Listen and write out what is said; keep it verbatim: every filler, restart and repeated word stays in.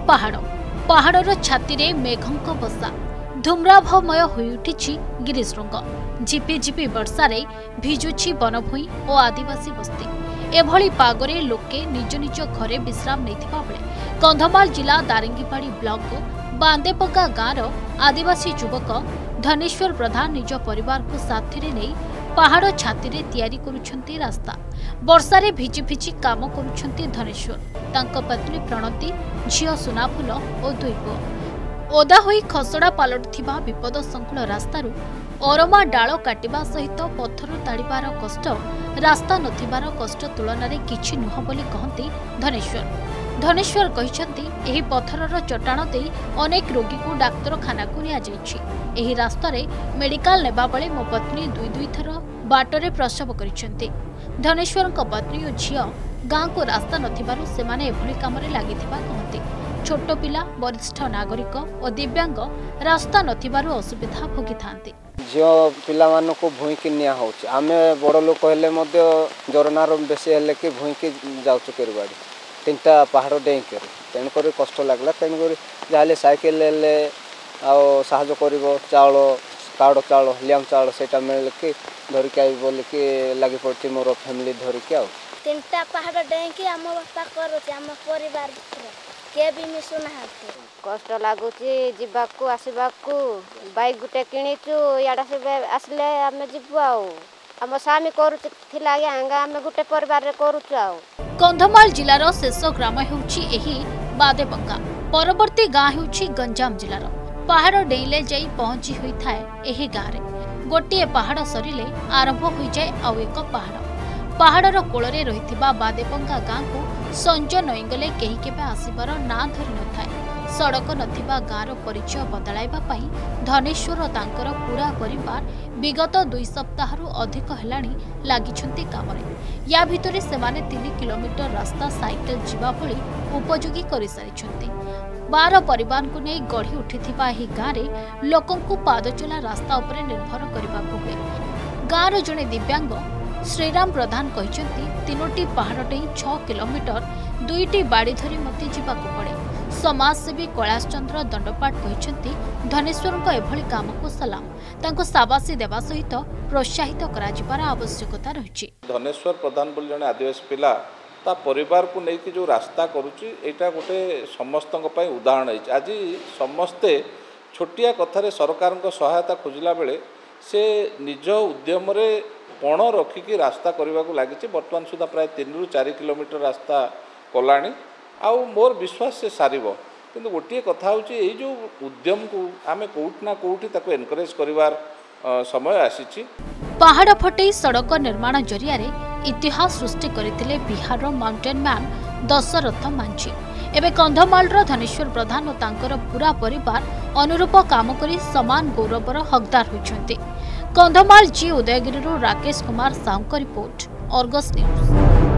पहाड़ पहाड़र छाती रे मेघंक बसा धूम्राभमय होउठी गिरिशृंग झिपि झिपि वर्षा रे भिजुछि बनभूई और आदिवासी बस्ती। एभली पागरे लोके निज निज घरे विश्राम नैथिबा बेले कंधमाल जिला दारिंगीपाड़ी ब्लॉक बांदेपका गाँव आदिवासी युवक धनेश्वर प्रधान निज परिवार को साथी नहीं पहाड़ छाती रे तैयारी करुछंती रास्ता। वर्षा रे भिजि भिजि काम करुछंती धनेश्वर, तांको पत्नी प्रणति, झियो सुनाफुल और दुई पुओ। ओदा होई खसड़ा पालटुथिबा विपद संकुल रास्तारू अरमा डाल काटिबा सहित पत्थर ताड़िबार कष्ट रास्ता नथिबार कष्ट तुलन में किछि नुह बोली कहंती धनेश्वर। धनेश्वर कहिसंती एही पत्थरर चट्टाण देई अनेक रोगी को डाक्तरखाना को निया जाइछि। एही रास्ता रे मेडिकल नेबा बेले मो पत्नी दुई दुई थर बाटरे प्रसव करिसंती। धनेश्वरଙ୍କ पत्नी और झियो गाँ को रास्ता नथिबारु सेमाने एभली कामरे लागिथिबा कहंती। छोट पिला, वरिष्ठ नागरिक और दिव्यांग रास्ता नथिबारु असुविधा भोगी थांती। झियो पिला मान को भूई की निया होछि। आमे बड़ लोक हेले मध्य जरनार बेसी हेले कि भूई की जाउछु केरबाड़ी तीनटा पहाड़ डेई कर तेणुक कष्ट लगला। तेणुक जहाँ साइकेल हेले आहाज कर चाउल काड़ चाउल लियाम चाउल से मिले कि धरिक आई बोल कि लगी पड़ी मोर फैमिली धरिक आ तीनटा पहाड़ डेई आम बापा करम परिवार किए भी मिशुना कष्ट लगुच जावाकू आसवाकू बैक गुटे किणीचु इड़ा से आसले आम जीवु आम स्वामी कर गोटे परिवार करुचु। कंधमाल जिलार शेष ग्राम हेउछि एही बादेपंगा। परवर्ती गाँ हेउछि गंजाम जिलार। पहाड़ डेइले जाई पहुंची होई थाए एही गाँ रे। गोटिए पहाड़ सरिले आरंभ होई जाए आउ एक पहाड़। पहाड़र कोଳରେ रहिथिबा बादेपंगा गाँ को संजय नईगले केही केबे आसिबार ना धरि नथाए। सड़क नथिबा गाँर परिचय बदलाइबा पई धनेश्वर और तांकर पूरा परिवार विगत दुई सप्ताहरु अधिक हेलाणी लागिछंती कामरे। या भितरे सेमाने तीन किलोमीटर रास्ता साइकेल जीवा भली उपयोगी करि सारिछंती। बार परिवार को नहीं गढ़ी उठिथिबा एही गाँरे लोकंकु पादचला रास्ता उपरे निर्भर करबाकू हुए। गाँर जणे दिव्यांग श्रीराम प्रधान कहिसंती तीनोटी पहाड़ डेई छह किलोमीटर दुईटी बाड़ी धरी मते जीवाकू पड़े। समाजसेवी कैलाश चंद्र दंडपाट कहिसंती धनेश्वरଙ୍କ एभली काम को सलाम तांको साबासी देवा सहित प्रोत्साहित करा जिबार आवश्यकता रहिछि। धनेश्वर प्रधान बोली जने आदिवासी पिला ता परिवार को लेकिन जो रास्ता करुच्ची यहाँ गोटे समस्त उदाहरण है। आज समस्ते छोटिया कथार सरकार सहायता खोजला बेले से निज उद्यम पण रखिकी रास्ता करने को लगी। बर्तमान सुधा प्राय तीन रु चार किलोमीटर रास्ता कलानी आउ मोर विश्वास से सार कि गोटे कथा हूँ जो उद्यम को आम कौटना कौटी एनकरेज करिवार समय आसी। पहाड़ फटे सड़क निर्माण जरिया इतिहास सृष्टि करथिले बिहार माउंटेन मैन दशरथ मांझी। एबे कंधमालर धनेश्वर प्रधान और तांकर पूरा परिवार अनुरूप काम करी समान गौरवर हकदार होइछन्ति। कंधमाल जी Udayagiri Rakesh Kumar Sahu report, Argus news.